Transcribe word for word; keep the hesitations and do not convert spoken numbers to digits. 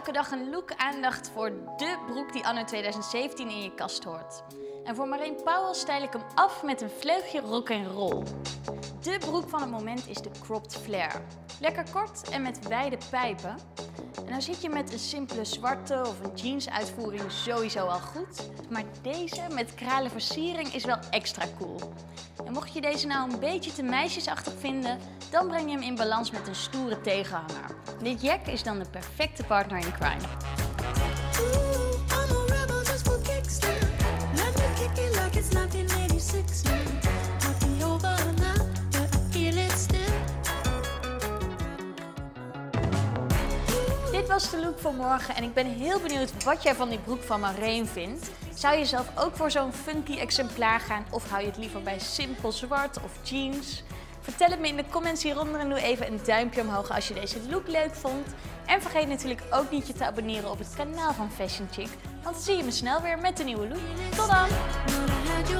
elke dag een look aandacht voor de broek die anno tweeduizend zeventien in je kast hoort. En voor Marijn Powell stijl ik hem af met een vleugje rock'n'roll. De broek van het moment is de cropped flare. Lekker kort en met wijde pijpen. En dan zit je met een simpele zwarte of een jeans uitvoering sowieso al goed. Maar deze met kralen versiering is wel extra cool. En mocht je deze nou een beetje te meisjesachtig vinden, dan breng je hem in balans met een stoere tegenhanger. Dit jack is dan de perfecte partner in crime. Dit was de look voor morgen en ik ben heel benieuwd wat jij van die broek van Marijn vindt. Zou je zelf ook voor zo'n funky exemplaar gaan of hou je het liever bij simpel zwart of jeans? Vertel het me in de comments hieronder en doe even een duimpje omhoog als je deze look leuk vond. En vergeet natuurlijk ook niet je te abonneren op het kanaal van Fashion Chick, want dan zie je me snel weer met een nieuwe look. Tot dan!